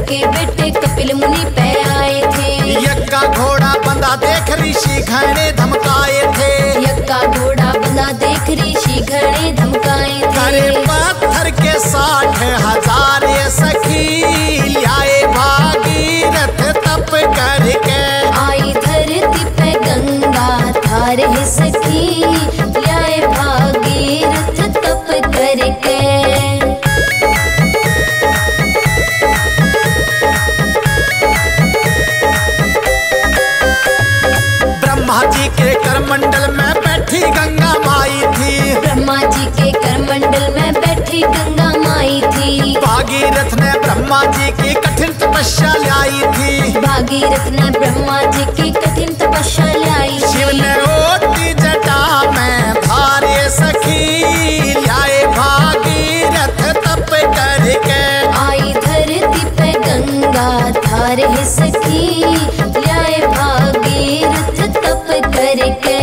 के बेटे कपिल मुनि पे आए थे। यक्का घोड़ा बंधा देख ऋषि घने धमकाए थे। यक्का घोड़ा बंधा देख ऋषि घने धमकाए थे। करे पत्थर के 60,000 सखी लाए भागीरथ तप करके। आई धरती पे गंगा धार है सखी लाए भागीरथ तप करके। ब्रह्मा जी के करमंडल में बैठी गंगा माई थी। ब्रह्मा जी के करमंडल में बैठी गंगा माई थी। भागीरथ ने ब्रह्मा जी की कठिन तपस्या लाई थी। भागीरथ ने ब्रह्मा जी की कठिन तपस्या लाई। शिव ने ओटी जटा में धारे सखी लाए भागीरथ तप करके। आई धरती पे गंगा धार है सखी लाए भागीरथ तप करके।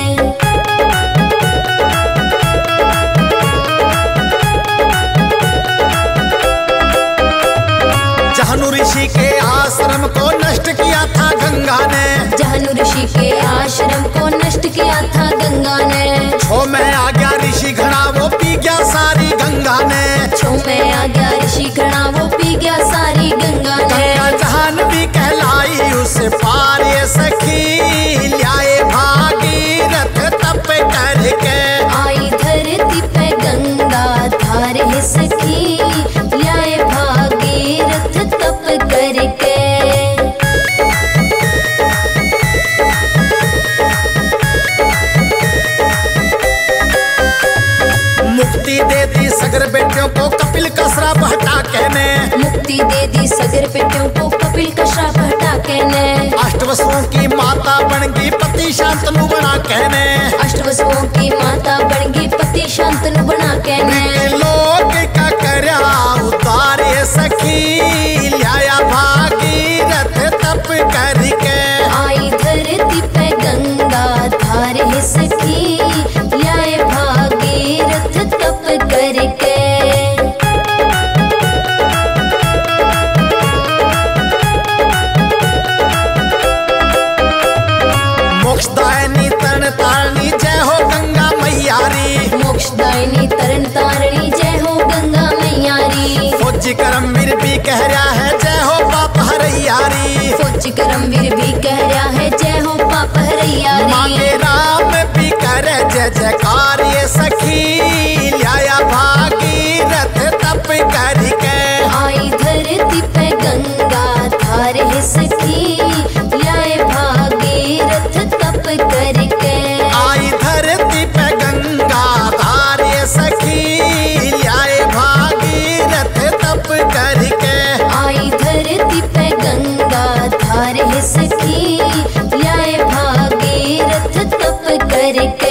जहनु ऋषि के आश्रम को नष्ट किया था गंगा ने। जहनु ऋषि के आश्रम को नष्ट किया था गंगा ने। छो में आ गया ऋषि घड़ा वो पी गया सारी गंगा ने। छो में आ गया ऋषि घड़ा वो पी गया सारी गंगा ने। गंगा जहान भी कहलाई उस पार ये सखी लाए भागीरथ तप करके। आई धरती पे गंगा धार है सखी लाए भागीरथ तप करके। मुक्ति दे दी सगर बेटियों को कपिल का श्राप हटा कहने। मुक्ति दे दी सगर बेटियों को कपिल का श्राप हटा कहने। अष्टवसुओं की माता बन गई पति शांतनु बना कहने। अष्टवसुओं की माता बन गई पति शांतनु बना कहने। लोक का करया उतार ये सखी लाया भागीरथ तप करके। आई धरती पे गंगा धार है सखी लाए भागीरथ तप करके। मोक्षदायिनी तरण तारणी जय हो गंगा मैयारी। मोक्षदायिनी तरन तारणी जय हो गंगा मैयारी। फौजी करमवीर भी कह रहा है जय हो पाप हरैयारी। फौजी करमवीर भी कह रहा है जय हो पाप हरैयारी। मांगे राम भी करे जय जयकार ये सखी लाया भागीरथ तप करके। आई धरती पे गंगा धार है सखी लाए भागीरथ तप करके। आई धरती पे गंगा धार ये सखी लाए भागीरथ तप करके। आई धरती पे गंगा धार है सखी लाए भागीरथ तप करके।